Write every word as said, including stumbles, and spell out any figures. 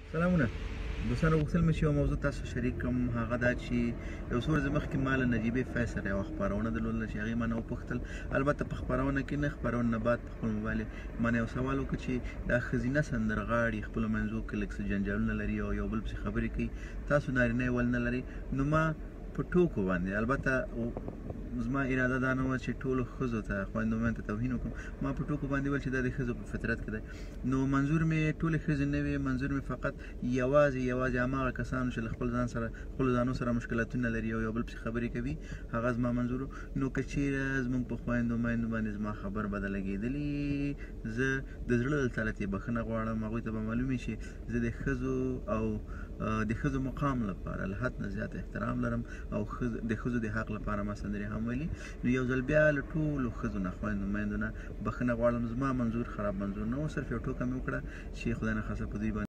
سلامونه دوستانو، غوښتل مې چې یوه موضوع تاسو شریک کړم. هغه دا چې یو څو ورځې مخکې ما له نجیبې فیض سره یوه خپرونه درلوده چې هغې ما نه وپوښتل، البته په خپرونه کې نه، خپرونه نه بعد په خپل موبایل یې ما نه یو سوال وکړ چې دا ښځینه سندرغاړي خپلو منځو کې لږ څه جنجالونه لري او یو بل پسې خبرې کوي، تاسو نارینه یې ولې نه لرئ؟ نو ما په ټوکو باندې، البته زما اراده دا نه وه چې ټولو ښځو ته، خویندو میندو ته توهین وکړم، ما په ټوکو باندې ویل چې دا د ښځو په فطرت کې دی. نو منظور مې ټولې ښځې نه وې، منظور مې فقط یوازې یوازې هماغه کسانو چې له خپل ځان سره خپلو ځانو سره مشکلاتونه لري او یو بل پسې خبرې کوي، هغه زما منظور و. نو که چېرې زموږ په خویندو میندو باندې زما خبر به لګېدلي، زه د زړه له تله ترې بښنه غواړم. هغوی ته به معلوم وي چې زه د ښځو او د ښځو مقام لپاره له حد نه زیات احترام لرم او د ښځو د حق لپاره ما سندرې هم ویلي. نو یو ځل بیا له ټولو ښځو نه، خویندو میندو نه بښنه غواړم. زما منظور خراب منظور نه و، صرف یو ټوکه مې وکړه چې خدای نخواسته په دوی باندې